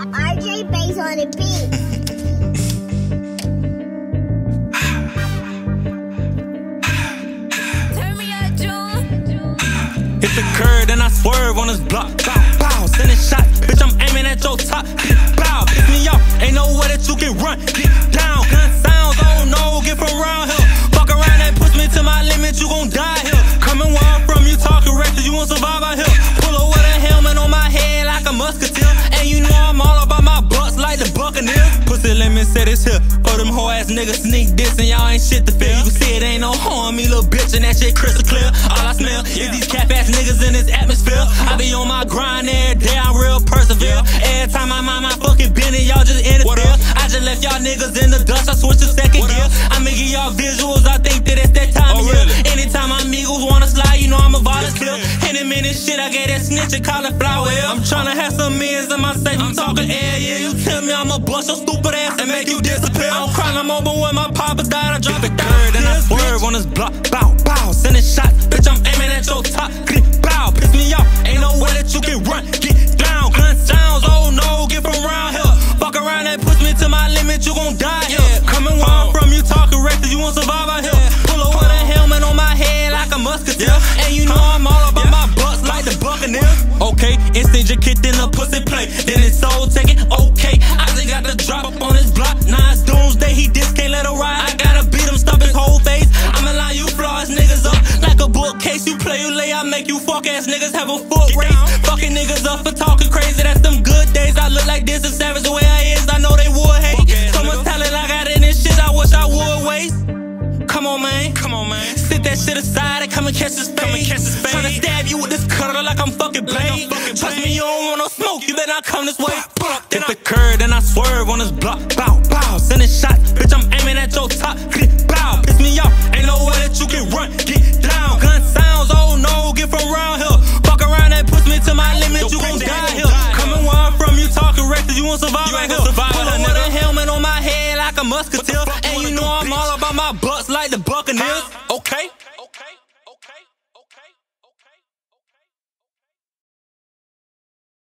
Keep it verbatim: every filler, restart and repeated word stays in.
R J Bass on the beat. Hit the curb, then I swerve on this block. Bow, bow, send a shot. Bitch, I'm aiming at your top. Bow, piss me off. Ain't no way that you can run. Get down, gun sounds, oh no, get from around here. Fuck around and push me to my limit, you gon' die here. Coming where I'm from, you talking reckless, you won't survive out here. Pull up with a helmet on my head like a musketeer. And you know I'm all about my bucks like the Buccaneer. Pussy, let me say this here. For them hoe ass niggas sneak this and y'all ain't shit to feel. You can see it ain't no harm, me little bitch, and that shit crystal clear. All I smell is these cap ass niggas in this atmosphere. I be on my grind every day, I'm real persevere. Every time I'm on my fucking Benny, y'all just interfere. I just left y'all niggas in the dust, I switched to second gear. I'ma give y'all visuals, I think that it's that time of year. Anytime my amigos wanna slide, you know I'm a volunteer. Any minute shit, I gave that snitch a cauliflower ear. I'm tryna have some millions in my safe, I'm talking air, yeah. You tell me I'ma bust your stupid ass and make you disappear. I'm crying, I'm over when my papa died, I drop it third, and I swerve on this block. Bow, bow, sending shots, bitch, I'm aiming at your top. Bow, piss me off, ain't no way that you can run. Get down, gun sounds, oh no, get from around here. Fuck around and push me to my limit, you gon' die here. Coming where I'm from, you talking reckless, you won't survive out here. Pull up with a helmet on my head like a musketeer. And you know I'm all about my bucks like the Buccaneer. Okay, instant just kicked in the pussy play. Then it's soul taking, okay. I just got the drop up on his block. Now it's doomsday, he just can't let her ride. I gotta beat him, stop his whole face. I'ma line you flaw his niggas up like a bookcase. You play, you lay, I make you fuck ass niggas have a foot race. Fucking niggas up for talking crazy, that's them good days. I look like this and savage the way I is, I know they would hate. So much talent I got in this shit, I wish I would waste. Come on, man. Come on, man. Sit that shit aside and come and catch this fade. Tryna stab you with this cutter like I'm fucking blade. Trust me, you don't want no smoke, you better not come this way. Hit the curb, then I swerve on this block. Bow, bow, sending shots. Bitch, I'm aiming at your top. Bow, piss me off. Ain't no way that you can run. Get down, gun sounds, oh no, get from around here. Fuck around and push me to my limit, you gon' die here. Coming where I'm from, you talking reckless, you won't survive out here. Pull up with a helmet on my head like a musketeer. And you know I'm all about my bucks like the Buccaneers. Okay.